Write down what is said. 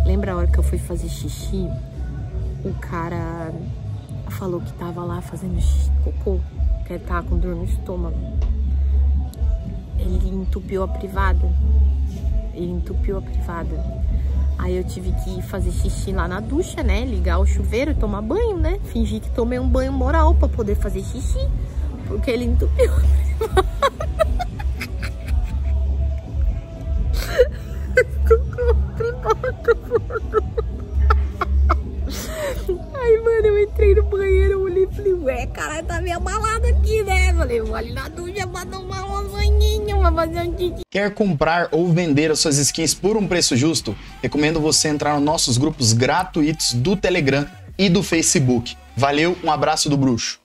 Lembra a hora que eu fui fazer xixi? O cara falou que tava lá fazendo cocô, que ele tava com dor no estômago. Ele entupiu a privada. Aí eu tive que fazer xixi lá na ducha, né? Ligar o chuveiro e tomar banho, né? Fingir que tomei um banho moral pra poder fazer xixi. Porque ele entupiu a privada. Aí, mano, eu entrei no banheiro, eu olhei e falei, ué, caralho, tá meio abalado aqui, né? Falei, vou ali na ducha pra tomar uma banhinha, pra fazer um xixi. Quer comprar ou vender as suas skins por um preço justo? Recomendo você entrar nos nossos grupos gratuitos do Telegram e do Facebook. Valeu, um abraço do Bruxo.